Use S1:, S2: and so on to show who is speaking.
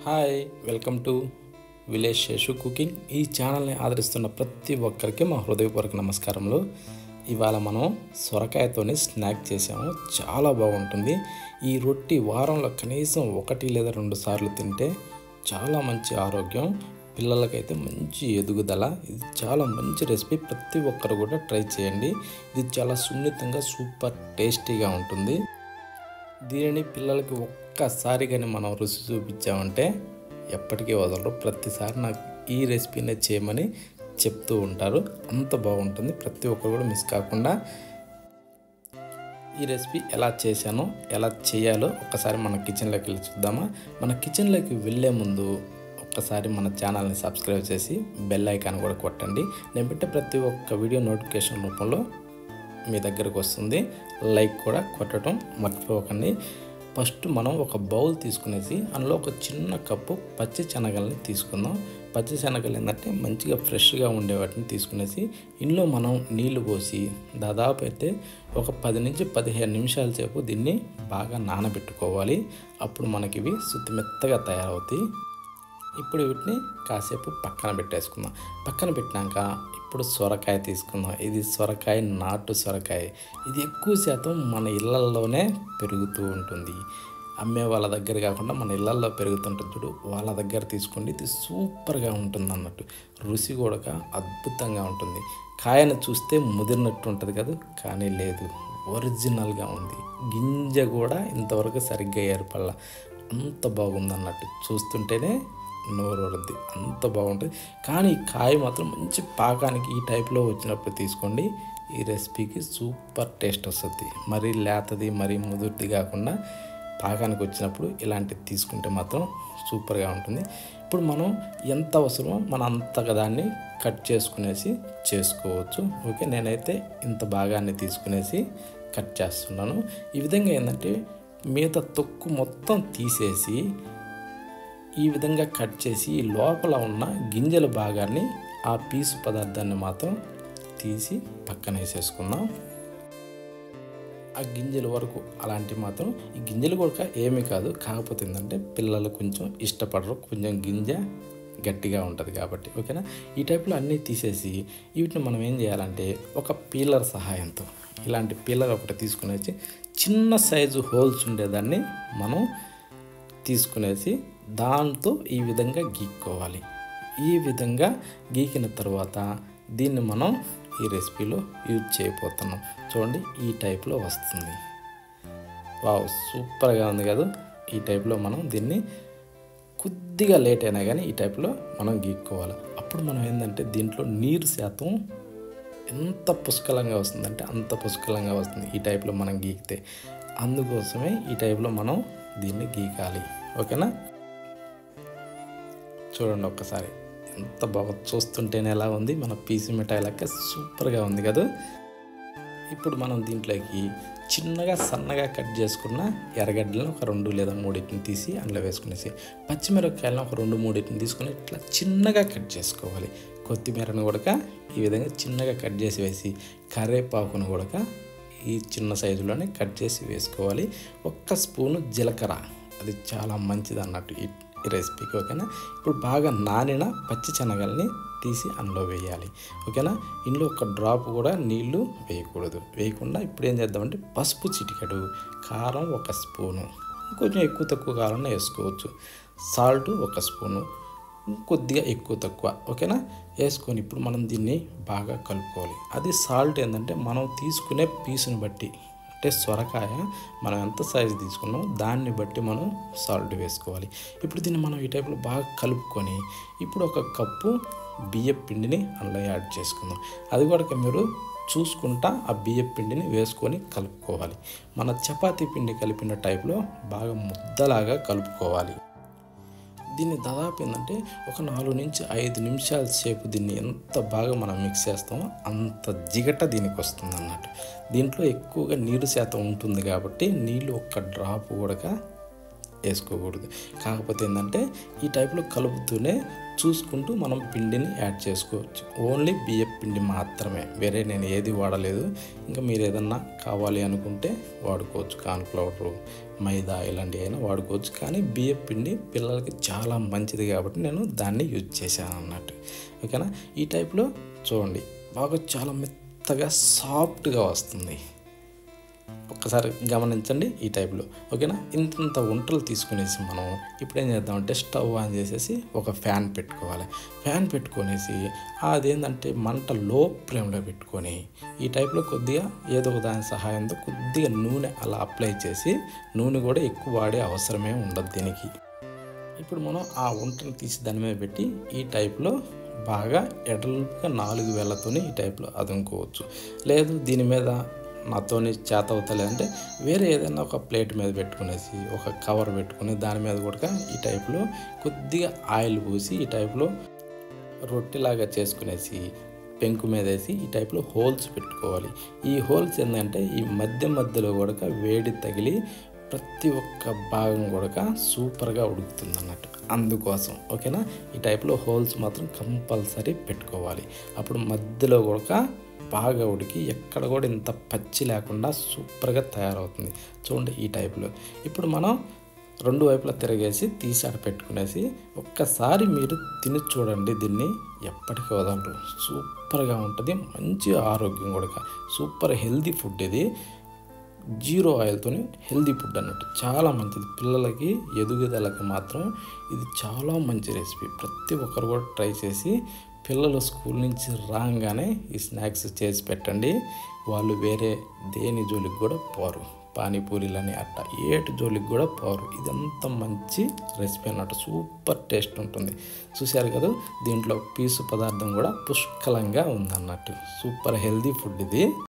S1: Hi welcome to village Seshu cooking. ఈ ఛానల్ని ఆదరిస్తున్న ప్రతి ఒక్కరికి మా హృదయపూర్వక నమస్కారములు. ఇవాళ మనం సొరకాయతోని స్నాక్ చేసాము. చాలా బాగుంటుంది. ఈ రొట్టి వారంలో కనీసం 1 లేదా 2 సార్లు తింటే చాలా మంచి ఆరోగ్యం, పిల్లలకైతే మంచి ఎదుగుదల. ఇది చాలా మంచి రెసిపీ. ప్రతి ఒక్కరు కూడా ట్రై చేయండి. ఇది చాలా సున్నితంగా సూపర్ టేస్టీగా ఉంటుంది. దీనిని పిల్లలకి ఒక్కసారి కానీ మనం రుచి చూపించామంటే ఎప్పటికీ వదలరు. ప్రతిసారి నాకు ఈ రెసిపీనే చేయమని చెప్తూ ఉంటారు. అంత బాగుంటుంది. ప్రతి ఒక్కరు కూడా మిస్ కాకుండా ఈ రెసిపీ ఎలా చేశానో ఎలా చేయాలో ఒక్కసారి మన కిచెన్లోకి వెళ్ళి చూద్దామా. మన కిచెన్లోకి వెళ్ళే ముందు ఒక్కసారి మన ఛానల్ని సబ్స్క్రైబ్ చేసి బెల్ ఐకాన్ కూడా కొట్టండి. నేను పెట్టే ప్రతి ఒక్క వీడియో నోటిఫికేషన్ రూపంలో మీ దగ్గరకు వస్తుంది. లైక్ కూడా కొట్టడం మర్చిపోకండి. ఫస్ట్ మనం ఒక బౌల్ తీసుకునేసి అందులో ఒక చిన్న కప్పు పచ్చి శనగల్ని తీసుకుందాం. పచ్చి శనగలు ఏంటంటే మంచిగా ఫ్రెష్గా ఉండే వాటిని తీసుకునేసి ఇందులో మనం నీళ్లు పోసి దాదాపు అయితే ఒక 10 నుంచి 15 నిమిషాల సేపు దీన్ని బాగా నానబెట్టుకోవాలి. అప్పుడు మనకి ఇవి మెత్తగా తయారవుతాయి. ఇప్పుడు వీటిని కాసేపు పక్కన పెట్టేసుకుందాం. పక్కన పెట్టినాక ఇప్పుడు సొరకాయ తీసుకుందాం. ఇది సొరకాయ, నాటు సొరకాయ. ఇది ఎక్కువ శాతం మన ఇళ్ళల్లోనే పెరుగుతూ ఉంటుంది. అమ్మే వాళ్ళ దగ్గర కాకుండా మన ఇళ్ళల్లో పెరుగుతుంటుంది చూడు, వాళ్ళ దగ్గర తీసుకోండి. ఇది సూపర్గా ఉంటుంది అన్నట్టు. రుచి కూడా అద్భుతంగా ఉంటుంది. కాయను చూస్తే ముదిరినట్టు ఉంటుంది కదా, కానీ లేదు, ఒరిజినల్గా ఉంది. గింజ కూడా ఇంతవరకు సరిగ్గా ఏర్పడాల, అంత బాగుంది అన్నట్టు. చూస్తుంటేనే నోరు వరద్ది, అంత బాగుంటుంది. కానీ కాయ మాత్రం మంచి పాకానికి ఈ టైప్లో వచ్చినప్పుడు తీసుకోండి. ఈ రెసిపీకి సూపర్ టేస్ట్ వస్తుంది. మరీ లేతది మరీ ముదురుది కాకుండా పాకానికి వచ్చినప్పుడు ఇలాంటివి తీసుకుంటే మాత్రం సూపర్గా ఉంటుంది. ఇప్పుడు మనం ఎంత అవసరమో మనం అంతగా దాన్ని కట్ చేసుకునేసి చేసుకోవచ్చు. ఓకే, నేనైతే ఇంత భాగాన్ని తీసుకునేసి కట్ చేస్తున్నాను. ఈ విధంగా ఏంటంటే మిగతా తొక్కు మొత్తం తీసేసి ఈ విధంగా కట్ చేసి లోపల ఉన్న గింజల భాగాన్ని, ఆ పీసు పదార్థాన్ని మాత్రం తీసి పక్కన వేసేసుకుందాం. ఆ గింజల వరకు అలాంటివి మాత్రం, ఈ గింజలు కూడా ఏమీ కాదు, కాకపోతే ఏంటంటే పిల్లలు కొంచెం ఇష్టపడరు, కొంచెం గింజ గట్టిగా ఉంటుంది కాబట్టి. ఓకేనా, ఈ టైప్లో అన్నీ తీసేసి వీటిని మనం ఏం చేయాలంటే ఒక పీలర్ సహాయంతో, ఇలాంటి పీలర్ ఒకటి తీసుకునేసి చిన్న సైజు హోల్స్ ఉండేదాన్ని మనం తీసుకునేసి దాంతో ఈ విధంగా గీక్కోవాలి. ఈ విధంగా గీకిన తర్వాత దీన్ని మనం ఈ రెసిపీలో యూజ్ చేయబోతున్నాం. చూడండి, ఈ టైప్లో వస్తుంది. వావ్, సూపర్గా ఉంది కదా. ఈ టైప్లో మనం దీన్ని కొద్దిగా లేట్ అయినా కానీ ఈ టైప్లో మనం గీక్కోవాలి. అప్పుడు మనం ఏంటంటే దీంట్లో నీరు శాతం ఎంత పుష్కలంగా వస్తుందంటే అంత పుష్కలంగా వస్తుంది ఈ టైప్లో మనం గీకితే. అందుకోసమే ఈ టైప్లో మనం దీన్ని గీకాలి. ఓకేనా, చూడండి ఒక్కసారి ఎంత బాగా, చూస్తుంటేనే ఎలా ఉంది, మన పీసు మిఠాయి లెక్క సూపర్గా ఉంది కదా. ఇప్పుడు మనం దీంట్లోకి చిన్నగా సన్నగా కట్ చేసుకున్న ఎర్రగడ్డలను ఒక 2 లేదా 3 తీసి అందులో వేసుకునేసి, పచ్చిమిరపకాయలను ఒక 2-3 తీసుకుని ఇట్లా చిన్నగా కట్ చేసుకోవాలి. కొత్తిమీరను కూడా ఈ విధంగా చిన్నగా కట్ చేసి వేసి, కరివేపాకును కూడా ఈ చిన్న సైజులోనే కట్ చేసి వేసుకోవాలి. 1 స్పూను జీలకర్ర, అది చాలా మంచిది అన్నట్టు ఈ రెసిపీకి. ఓకేనా, ఇప్పుడు బాగా నానిన పచ్చి శనగల్ని తీసి అందులో వేయాలి. ఓకేనా, ఇందులో ఒక డ్రాప్ కూడా నీళ్లు వేయకుండా ఇప్పుడు ఏం చేద్దామంటే పసుపు చిటికెడు, కారం 1 స్పూను, కొంచెం ఎక్కువ తక్కువ కావాలన్నా వేసుకోవచ్చు, సాల్ట్ 1 స్పూను, కొద్దిగా ఎక్కువ తక్కువ. ఓకేనా, వేసుకొని ఇప్పుడు మనం దీన్ని బాగా కలుపుకోవాలి. అది సాల్ట్ ఏంటంటే మనం తీసుకునే పీసుని బట్టి, అంటే సొరకాయ మనం ఎంత సైజు తీసుకున్నామో దాన్ని బట్టి మనం సాల్ట్ వేసుకోవాలి. ఇప్పుడు దీన్ని మనం ఈ టైప్లో బాగా కలుపుకొని ఇప్పుడు 1 కప్పు బియ్యం పిండిని అందులో యాడ్ చేసుకుందాం. అది కూడా మీరు చూసుకుంటా ఆ బియ్యం పిండిని వేసుకొని కలుపుకోవాలి. మన చపాతీ పిండి కలిపిన టైప్లో బాగా ముద్దలాగా కలుపుకోవాలి. దీన్ని దాదాపు ఏంటంటే ఒక 4 నుంచి 5 నిమిషాల సేపు దీన్ని ఎంత బాగా మనం మిక్స్ చేస్తామో అంత జిగట దీనికి వస్తుంది అన్నట్టు. దీంట్లో ఎక్కువగా నీరు శాతం ఉంటుంది కాబట్టి నీళ్ళు 1 డ్రాప్ కూడా వేసుకోకూడదు. కాకపోతే ఏంటంటే ఈ టైప్లో కలుపుతూనే చూసుకుంటూ మనం పిండిని యాడ్ చేసుకోవచ్చు. ఓన్లీ బియ్యం పిండి మాత్రమే, వేరే నేను ఏది వాడలేదు. ఇంకా మీరు ఏదన్నా కావాలి అనుకుంటే వాడుకోవచ్చు, కార్న్ఫ్లవర్, మైదా ఇలాంటివి అయినా వాడుకోవచ్చు. కానీ బియ్యం పిండి పిల్లలకి చాలా మంచిది కాబట్టి నేను దాన్ని యూజ్ చేశాను అన్నట్టు. ఓకేనా. ఈ టైప్లో చూడండి బాగా చాలా మెత్తగా సాఫ్ట్గా వస్తుంది. ఒక్కసారి గమనించండి ఈ టైప్లో. ఓకేనా. ఇంత వంటలు తీసుకునేసి మనం ఇప్పుడు ఏం చేద్దామంటే స్టవ్ ఆన్ చేసేసి ఒక ఫ్యాన్ పెట్టుకోవాలి. ఫ్యాన్ పెట్టుకొనేసి అదేంటంటే మంట లో ఫ్లేమ్లో పెట్టుకొని ఈ టైప్లో కొద్దిగా ఏదో ఒక దాని సహాయంతో కొద్దిగా నూనె అలా అప్లై చేసి, నూనె కూడా ఎక్కువ వాడే అవసరమే ఉండదు దీనికి. ఇప్పుడు మనం ఆ వంటను తీసి దాని మీద పెట్టి ఈ టైప్లో బాగా ఎడల్పుగా 4 వేళ్ళతోనే ఈ టైప్లో అదుముకోవచ్చు. లేదు దీని మీద నాతోని చేత అవుతలేదంటే వేరే ఏదైనా ఒక ప్లేట్ మీద పెట్టుకునేసి ఒక కవర్ పెట్టుకుని దాని మీద కూడా ఈ టైప్లో కొద్దిగా ఆయిల్ పూసి ఈ టైప్లో రొట్టెలాగా చేసుకునేసి పెంకు మీద వేసి ఈ టైప్లో హోల్స్ పెట్టుకోవాలి. ఈ హోల్స్ ఏంటంటే ఈ మధ్యలో కూడా వేడి తగిలి ప్రతి ఒక్క భాగం కూడా సూపర్గా ఉడుకుతుంది అన్నట్టు. అందుకోసం ఓకేనా. ఈ టైప్లో హోల్స్ మాత్రం కంపల్సరీ పెట్టుకోవాలి. అప్పుడు మధ్యలో కూడా బాగా ఉడికి ఎక్కడ కూడా ఇంత పచ్చి లేకుండా సూపర్గా తయారవుతుంది. చూడండి ఈ టైప్లో. ఇప్పుడు మనం 2 వైపులా తిరిగేసి తీసి ఆడ పెట్టుకునేసి ఒక్కసారి మీరు తిని చూడండి. దీన్ని ఎప్పటికీ వదలరు. సూపర్గా ఉంటుంది. మంచి ఆరోగ్యం కూడా. సూపర్ హెల్దీ ఫుడ్ ఇది. 0 ఆయిల్తో హెల్దీ ఫుడ్ అన్నట్టు. చాలా మంచిది. పిల్లలకి ఎదుగుదలకి మాత్రం ఇది చాలా మంచి రెసిపీ. ప్రతి ఒక్కరు కూడా ట్రై చేసి పిల్లలు స్కూల్ నుంచి రాగానే ఈ స్నాక్స్ చేసి పెట్టండి. వాళ్ళు వేరే దేని జోలికి కూడా పోరు. పానీపూరీలని అట్ట ఏటి జోలికి కూడా పోరు. ఇదంతా మంచి రెసిపీ అన్నట్టు. సూపర్ టేస్ట్ ఉంటుంది. చూశారు కదా. దీంట్లో పీసు పదార్థం కూడా పుష్కలంగా ఉందన్నట్టు. సూపర్ హెల్దీ ఫుడ్ ఇది.